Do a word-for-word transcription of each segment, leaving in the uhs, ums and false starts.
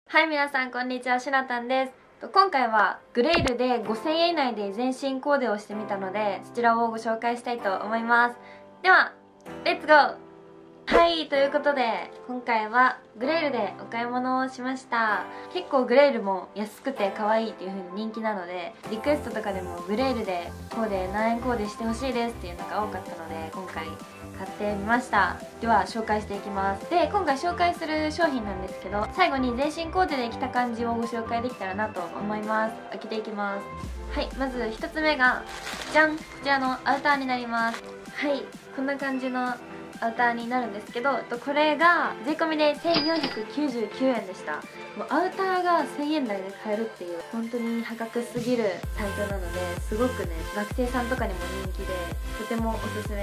はい、皆さんこんにちは、しなたんです。今回はグレイルでごせんえん以内で全身コーデをしてみたので、そちらをご紹介したいと思います。ではレッツゴー。はい、ということで今回はグレイルでお買い物をしました。結構グレイルも安くて可愛いっていう風に人気なので、リクエストとかでもグレイルでコーデ何円コーデしてほしいですっていうのが多かったので、今回買ってみました。では紹介していきます。で、今回紹介する商品なんですけど、最後に全身コーデで着た感じをご紹介できたらなと思います。開けていきます。はい、まずひとつめがじゃん、こちらのアウターになります。はい、こんな感じのアウターになるんですけど、これが税込みでせんよんひゃくきゅうじゅうきゅうえんでした。もうアウターがせんえん台で買えるっていう本当に破格すぎるサイトなので、すごくね学生さんとかにも人気でとてもおすすめです。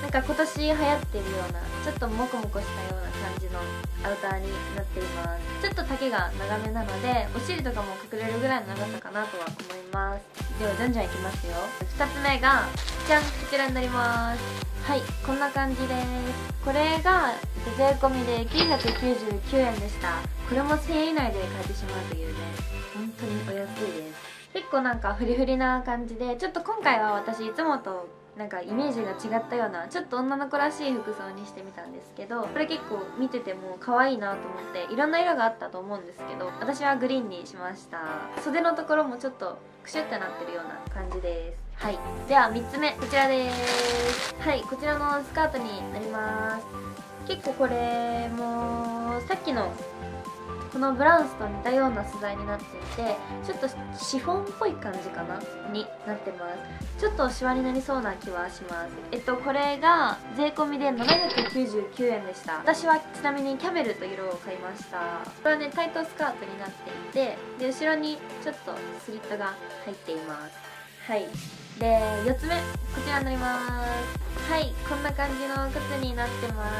なんか今年流行ってるようなちょっとモコモコしたような感じのアウターになっています。ちょっと丈が長めなのでお尻とかも隠れるぐらいの長さかなとは思います。ではじゃんじゃんいきますよ。ふたつめがじゃん、こちらになります。はい、こんな感じです。これが税込みできゅうひゃくきゅうじゅうきゅうえんでした。これもせんえん以内で買えてしまうというね、本当にお安いです。結構なんかフリフリな感じで、ちょっと今回は私いつもとなんかイメージが違ったようなちょっと女の子らしい服装にしてみたんですけど、これ結構見てても可愛いなと思って、いろんな色があったと思うんですけど、私はグリーンにしました。袖のところもちょっとクシュってなってるような感じです。はい、ではみっつめこちらです。はい、こちらのスカートになります。結構これもさっきのこのブラウスと似たような素材になっていて、ちょっとシフォンっぽい感じかなになってます。ちょっとシワになりそうな気はします。えっとこれが税込みでななひゃくきゅうじゅうきゅうえんでした。私はちなみにキャメルという色を買いました。これはねタイトスカートになっていて、で後ろにちょっとスリットが入っています。はい、でよっつめこちらになります。はい、こんな感じの靴になってます。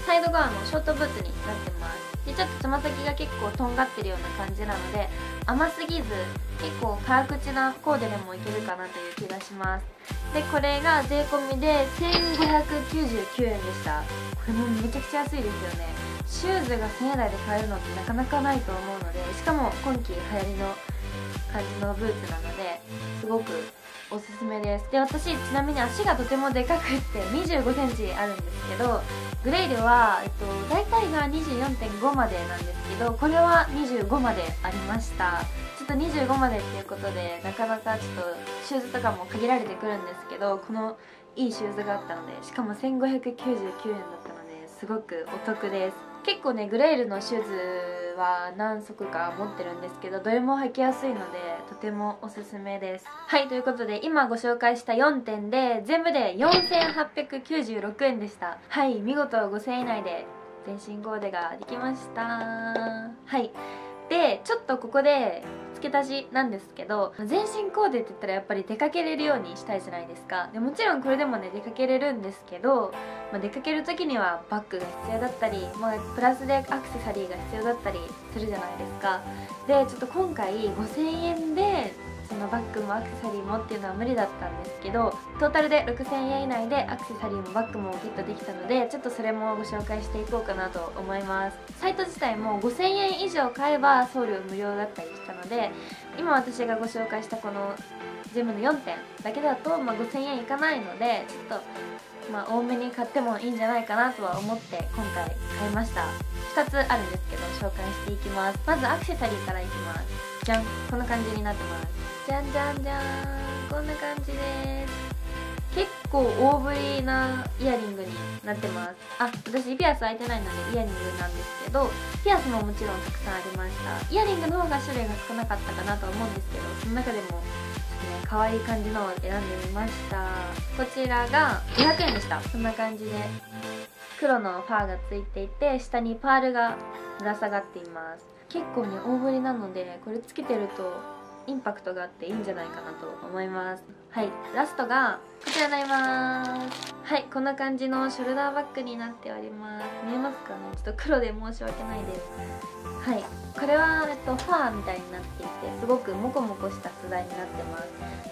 サイド側のショートブーツになってます。でちょっとつま先が結構とんがってるような感じなので、甘すぎず結構辛口なコーデでもいけるかなという気がします。でこれが税込みでせんごひゃくきゅうじゅうきゅうえんでした。これもめちゃくちゃ安いですよね。シューズがせんえん台で買えるのってなかなかないと思うので、しかも今季流行りの感じのブーツなのですごくおすすめです。で私ちなみに足がとてもでかくってにじゅうごセンチあるんですけど、グレイルは、えっと、大体が にじゅうよんてんご までなんですけど、これはにじゅうごまでありました。ちょっとにじゅうごまでっていうことでなかなかちょっとシューズとかも限られてくるんですけど、このいいシューズがあったので、しかもせんごひゃくきゅうじゅうきゅうえんだったのですごくお得です。結構ねグレイルのシューズは何足か持ってるんですけど、どれも履きやすいのでとてもおすすめです。はい、ということで今ご紹介したよんてんで全部でよんせんはっぴゃくきゅうじゅうろくえんでした。はい、見事ごせんえん以内で全身コーデができました。はい、でちょっとここで付け足しなんですけど、全身コーデって言ったらやっぱり出かけれるようにしたいじゃないですか。でもちろんこれでもね出かけれるんですけど、まあ、出かける時にはバッグが必要だったり、まあ、プラスでアクセサリーが必要だったりするじゃないですか。でちょっと今回ごせんえんでそのバッグもアクセサリーもっていうのは無理だったんですけど、トータルでろくせんえん以内でアクセサリーもバッグもゲットできたので、ちょっとそれもご紹介していこうかなと思います。サイト自体もごせんえん以上買えば送料無料だったりしたので、今私がご紹介したこの全部のよんてんだけだと、まあ、ごせんえんいかないので、ちょっと、まあ、多めに買ってもいいんじゃないかなとは思って今回買いました。ふたつあるんですけど紹介していきます。まずアクセサリーからいきます。じゃん、こんな感じになってます。じゃんじゃんじゃーん、こんな感じです。結構大ぶりなイヤリングになってます。あ、私ピアス開いてないのでイヤリングなんですけど、ピアスももちろんたくさんありました。イヤリングの方が種類が少なかったかなとは思うんですけど、その中でもちょっとね可愛い感じのを選んでみました。こちらがごひゃくえんでした。こんな感じで黒のファーがついていて、下にパールがぶら下がっています。結構ね大ぶりなのでこれつけてるとインパクトがあっていいんじゃないかなと思います。はい、ラストがこちらになります。はい、こんな感じのショルダーバッグになっております。見えますかね。ちょっと黒で申し訳ないです。はい、これは、えっと、ファーみたいになっていて、すごくモコモコした素材になってます。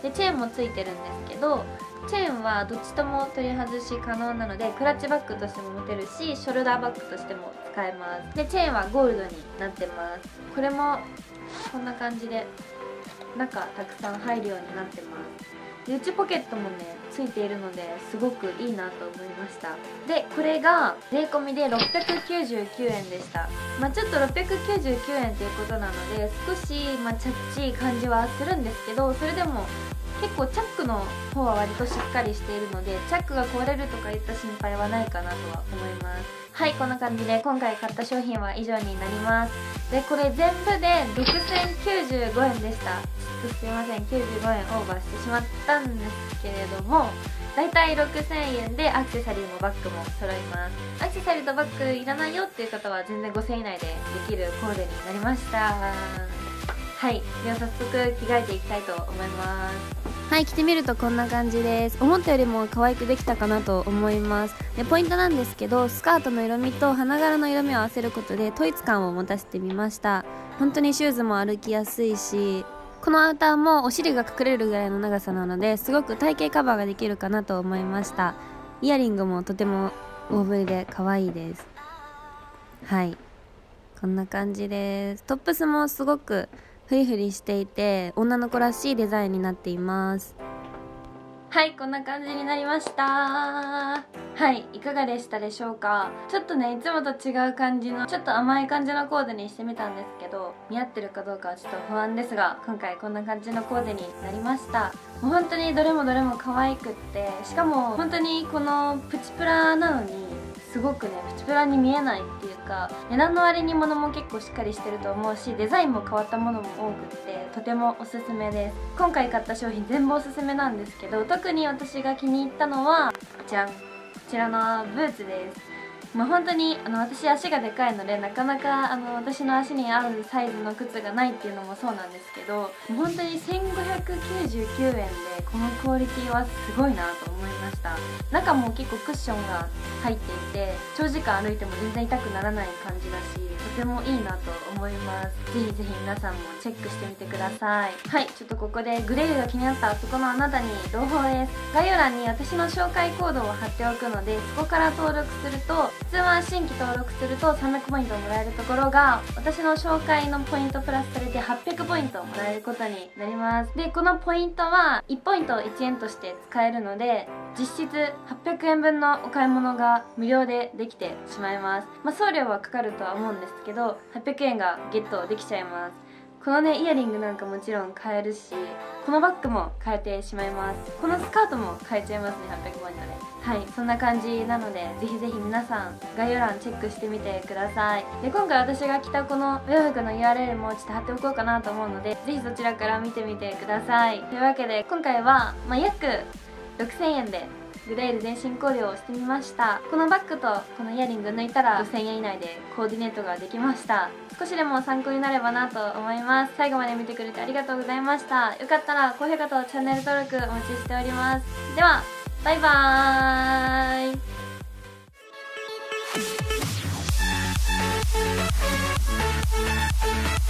でチェーンもついてるんですけど、チェーンはどっちとも取り外し可能なので、クラッチバッグとしても持てるし、ショルダーバッグとしても使えます。でチェーンはゴールドになってます。これもこんな感じで中たくさん入るようになってます。で内ポケットもねついているのですごくいいなと思いました。でこれが税込みでろっぴゃくきゅうじゅうきゅうえんでした。まあちょっとろっぴゃくきゅうじゅうきゅうえんということなので少しまあチャッチい感じはするんですけど、それでも結構チャックの方は割としっかりしているので、チャックが壊れるとかいった心配はないかなとは思います。はい、こんな感じで今回買った商品は以上になります。でこれ全部でろくせんきゅうじゅうごえんでした。ちょっとすいません、きゅうじゅうごえんオーバーしてしまったんですけれども、だいたいろくせんえんでアクセサリーもバッグも揃います。アクセサリーとバッグいらないよっていう方は全然ごせんえん以内でできるコーデになりました。はい、では早速着替えていきたいと思います。はい、着てみるとこんな感じです。思ったよりも可愛くできたかなと思います。でポイントなんですけど、スカートの色味と花柄の色味を合わせることで統一感を持たせてみました。本当にシューズも歩きやすいし、このアウターもお尻が隠れるぐらいの長さなので、すごく体型カバーができるかなと思いました。イヤリングもとても大ぶりで可愛いです。はい、こんな感じです。トップスもすごくフリフリしていて女の子らしいデザインになっています。はい、こんな感じになりました。はい、いかがでしたでしょうか。ちょっとねいつもと違う感じのちょっと甘い感じのコーデにしてみたんですけど、似合ってるかどうかはちょっと不安ですが、今回こんな感じのコーデになりました。もう本当にどれもどれも可愛くって、しかも本当にこのプチプラなのにすごくねプチプラに見えないっていうか、値段の割に物も結構しっかりしてると思うし、デザインも変わったものも多くってとてもおすすめです。今回買った商品全部おすすめなんですけど、特に私が気に入ったのはじゃん、こちらのブーツです。まあ、本当にあの私足がでかいのでなかなかあの私の足に合うサイズの靴がないっていうのもそうなんですけど、本当にせんごひゃくきゅうじゅうきゅうえんでこのクオリティはすごいなと思いました。中も結構クッションが入っていて長時間歩いても全然痛くならない感じだし、とてもいいなと思います。ぜひぜひ皆さんもチェックしてみてください。はい、ちょっとここでグレーが気になったそこのあなたに朗報です。概要欄に私の紹介コードを貼っておくので、そこから登録すると、普通は新規登録するとさんびゃくポイントをもらえるところが、私の紹介のポイントプラスされてはっぴゃくポイントもらえることになります。でこのポイントはいちポイントいちえんとして使えるので、実質はっぴゃくえんぶんのお買い物が無料でできてしまいます。まあ、送料はかかるとは思うんですけどはっぴゃくえんがゲットできちゃいます。このねイヤリングなんかもちろん買えるし、このバッグも買えてしまいます。このスカートも買えちゃいますね、はっぴゃくポイントで。はい、そんな感じなのでぜひぜひ皆さん概要欄チェックしてみてください。で今回私が着たこのお洋服の ユーアールエル もちょっと貼っておこうかなと思うので、ぜひそちらから見てみてください。というわけで今回は、まあ、約ろくせんえんでグレール全身コーデをしてみました。このバッグとこのイヤリング抜いたらごせんえん以内でコーディネートができました。少しでも参考になればなと思います。最後まで見てくれてありがとうございました。よかったら高評価とチャンネル登録お待ちしております。ではバイバーイ。